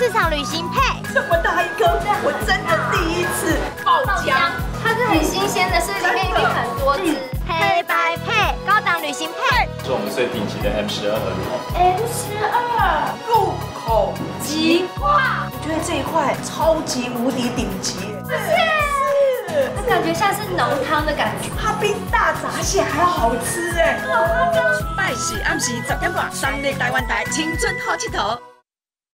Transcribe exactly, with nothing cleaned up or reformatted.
市场旅行配， 这么大一颗，我真的第一次爆浆。 它是很新鲜的，所以里面一定很多汁。 黑白配，高档旅行配， 是我们最顶级的 M 十二和牛。 M 十二入口即化， 我觉得这一块超级无敌顶级。 是，它感觉像是浓汤的感觉， 它比大闸蟹还要好吃哎！ 好夸张！ 拜喜暗时十点半，三立台湾台青春好佚佗。